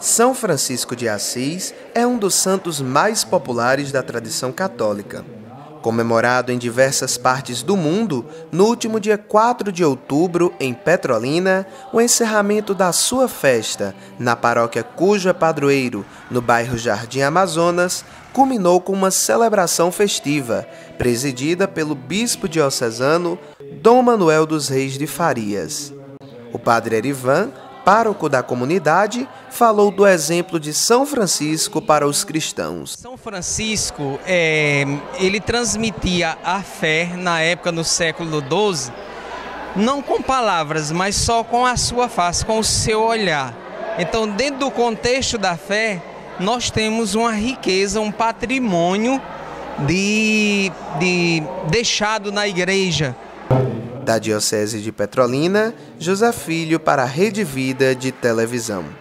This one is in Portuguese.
São Francisco de Assis é um dos santos mais populares da tradição católica. Comemorado em diversas partes do mundo, no último dia 4 de outubro, em Petrolina, o encerramento da sua festa, na paróquia cujo é padroeiro, no bairro Jardim Amazonas, culminou com uma celebração festiva, presidida pelo bispo diocesano Dom Manuel dos Reis de Farias. O padre Erivan, pároco da comunidade, falou do exemplo de São Francisco para os cristãos. São Francisco, ele transmitia a fé na época, no século XII, não com palavras, mas só com a sua face, com o seu olhar. Então, dentro do contexto da fé, nós temos uma riqueza, um patrimônio deixado na igreja. Da Diocese de Petrolina, José Filho para a Rede Vida de Televisão.